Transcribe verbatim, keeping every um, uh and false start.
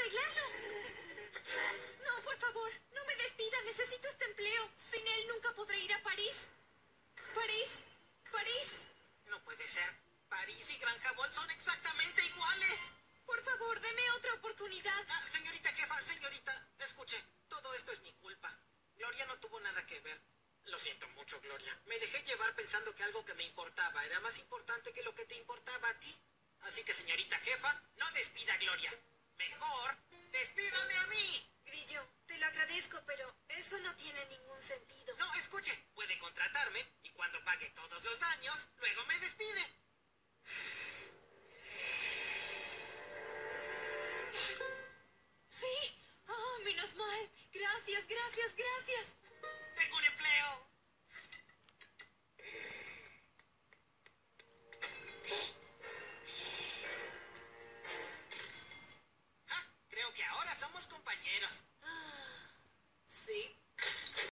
arreglarlo. No, por favor, no me despida. Necesito este empleo. Sin él nunca podré ir a París. París, París. No puede ser. París y Granja Ball son exactamente iguales. Por favor, deme otra oportunidad. Ah, señorita jefa, señorita, escuche, todo esto es mi culpa. Gloria no tuvo nada que ver. Lo siento mucho, Gloria. Me dejé llevar pensando que algo que me importaba era más importante que lo que te importaba a ti. Así que, señorita jefa, no despida a Gloria. Mejor, despídame a mí. Grillo, te lo agradezco, pero eso no tiene ningún sentido. No, escuche, puede contratarme y cuando pague todos los daños, luego me despide. ¿Sí? Oh, menos mal. Gracias, gracias, gracias. ¡Tengo un empleo! Ah, creo que ahora somos compañeros.